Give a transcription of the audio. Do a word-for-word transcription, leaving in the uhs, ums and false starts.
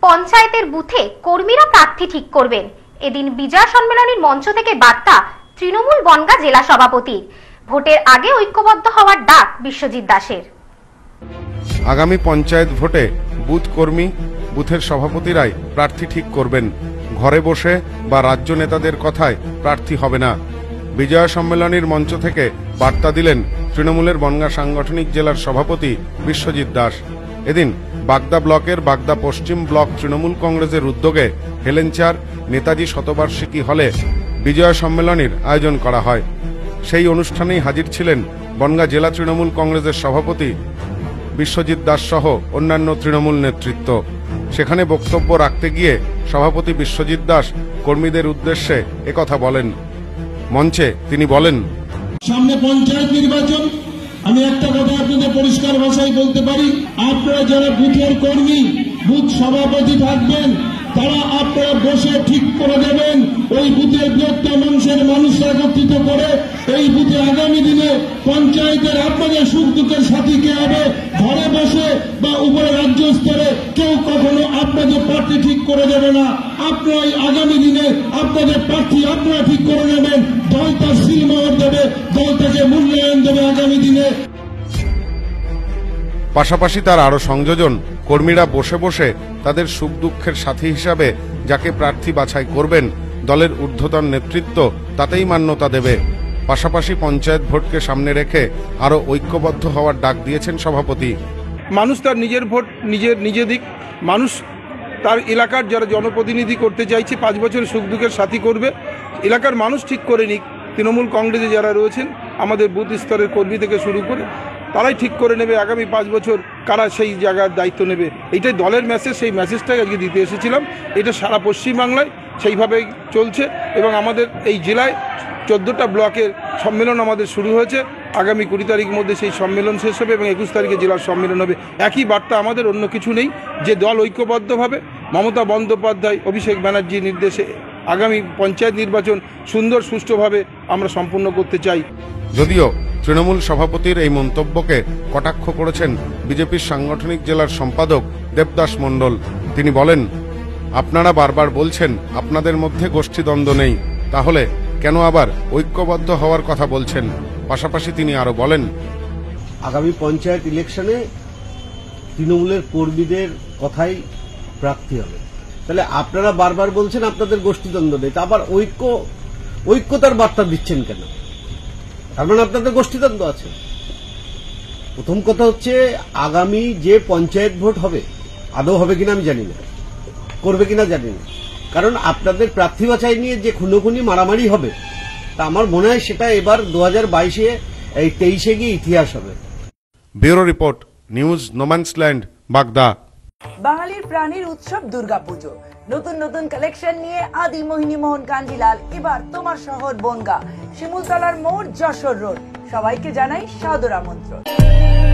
পঞ্চায়েতের বুথে কর্মীরা প্রার্থী ঠিক করবেন। এদিন বিজয় সম্মেলনের মঞ্চ থেকে বার্তা তৃণমূল বনগাঁ জেলা সভাপতির। ভোটের আগে ঐক্যবদ্ধ হওয়ার ডাক বিশ্বজিৎ দাসের। আগামী পঞ্চায়েত ভোটে বুথ কর্মী বুথের সভাপতিরাই প্রার্থী ঠিক করবেন। ঘরে বসে বা রাজ্য নেতাদের কথায় প্রার্থী হবে না। বিজয় সম্মেলনের মঞ্চ থেকে বার্তা দিলেন তৃণমূলের বনগাঁ সাংগঠনিক জেলার সভাপতি বিশ্বজিৎ দাস। এদিন বাগদা ব্লকের বাগদা পশ্চিম ব্লক তৃণমূল কংগ্রেসের উদ্যোগে হেলেঞ্চার নেতাজি শতবার্ষিকী হলে বিজয় সম্মেলনের আয়োজন করা হয়। সেই অনুষ্ঠানেই হাজির ছিলেন বনগাঁ জেলা তৃণমূল কংগ্রেসের সভাপতি বিশ্বজিৎ দাস সহ অন্যান্য তৃণমূল নেতৃত্ব। সেখানে বক্তব্য রাখতে গিয়ে সভাপতি বিশ্বজিৎ দাস কর্মীদের উদ্দেশ্যে একথা বলেন। মঞ্চে তিনি বলেন, সামনে পঞ্চায়েত নির্বাচন, আমি একটা কথা আপনাদের পরিষ্কার ভাষায় বলতে পারি, আপনারা যারা বুথের কর্মী বুথ সভাপতি থাকবেন তারা আপনারা বসে ঠিক করে দেবেন ওই বুথের বৃহত্তর মানুষের মানুষরা একত্রিত করে এই বুথে আগামী দিনে পঞ্চায়েতের আপনাদের সুখ দুঃখের সাথী কে হবে। ঘরে বসে বা উপরে রাজ্য স্তরে কেউ কখনো আপনাদের প্রার্থী ঠিক করে দেবে না। আপনারাই আগামী দিনে আপনাদের প্রার্থী আপনারা ঠিক করে নেবেন। দল তার সিলমোহর দেবে, দল তাকে মূল্যায়ন দেবে আগামী দিনে। পাশাপাশি তার আরো সংযোজন, কর্মীরা বসে বসে তাদের সুখ দুঃখের সাথী হিসাবে যাকে প্রার্থী বাছাই করবেন দলের ঊর্ধ্বতন নেতৃত্ব তাতেই মান্যতা দেবে। পাশাপাশি পঞ্চায়েত ভোটকে সামনে রেখে আরো ঐক্যবদ্ধ হওয়ার ডাক দিয়েছেন সভাপতি। মানুষ তার নিজের ভোট নিজের নিজে দিক, মানুষ তার এলাকার যারা জনপ্রতিনিধি করতে চাইছে পাঁচ বছর সুখ দুঃখের সাথী করবে, এলাকার মানুষ ঠিক করে নিক। তৃণমূল কংগ্রেসে যারা রয়েছেন আমাদের বুথ স্তরের কর্মী থেকে শুরু করে তারাই ঠিক করে নেবে আগামী পাঁচ বছর কারা সেই জায়গার দায়িত্ব নেবে। এইটাই দলের মেসেজ, সেই মেসেজটাই আজকে দিতে এসেছিলাম। এটা সারা পশ্চিমবাংলায় সেইভাবেই চলছে এবং আমাদের এই জেলায় চোদ্দোটা ব্লকের সম্মেলন আমাদের শুরু হয়েছে। আগামী কুড়ি তারিখের মধ্যে সেই সম্মেলন শেষ হবে এবং একুশ তারিখে জেলার সম্মেলন হবে। একই বার্তা আমাদের, অন্য কিছু নেই। যে দল ঐক্যবদ্ধভাবে মমতা বন্দ্যোপাধ্যায় অভিষেক ব্যানার্জির নির্দেশে আগামী পঞ্চায়েত নির্বাচন সুন্দর সুষ্ঠুভাবে আমরা সম্পূর্ণ করতে চাই। যদিও তৃণমূল সভাপতির এই মন্তব্যকে কটাক্ষ করেছেন বিজেপির সাংগঠনিক জেলার সম্পাদক দেবদাস মণ্ডল। তিনি বলেন, আপনারা বারবার বলছেন আপনাদের মধ্যে গোষ্ঠীদ্বন্দ্ব নেই, তাহলে কেন আবার ঐক্যবদ্ধ হওয়ার কথা বলছেন? পাশাপাশি তিনি আরো বলেন, আগামী পঞ্চায়েত ইলেকশনে তৃণমূলের কর্মীদের কথাই প্রার্থী হবে। তাহলে আপনারা বারবার বলছেন আপনাদের গোষ্ঠীদ্বন্দ্ব নেই, তা আবার ঐক্য ঐক্যতার বার্তা দিচ্ছেন কেন? তার মানে আপনাদের গোষ্ঠীদ্বন্দ্ব আছে। প্রথম কথা হচ্ছে, আগামী যে পঞ্চায়েত ভোট হবে আদৌ হবে কিনা আমি জানি না, করবে কিনা জানি না, কারণ আপনাদের প্রার্থী বাছাই নিয়ে যে খুনোখুনি মারামারি হবে তা আমার মনে হয় সেটা এবার দু হাজার বাইশে এই তেইশে গিয়ে ইতিহাস হবে। ব্যুরো রিপোর্ট, নিউজ নোম্যান্সল্যান্ড, বাগদা। বাঙালির প্রাণীর উৎসব দুর্গাপুজো। নতুন নতুন কালেকশন নিয়ে আদি মোহিনী মোহন কাঞ্জিলাল এবার তোমার শহর বনগাঁ, শিমুলতলার মোড়, যশোর রোড। সবাইকে জানাই সাদর আমন্ত্রণ।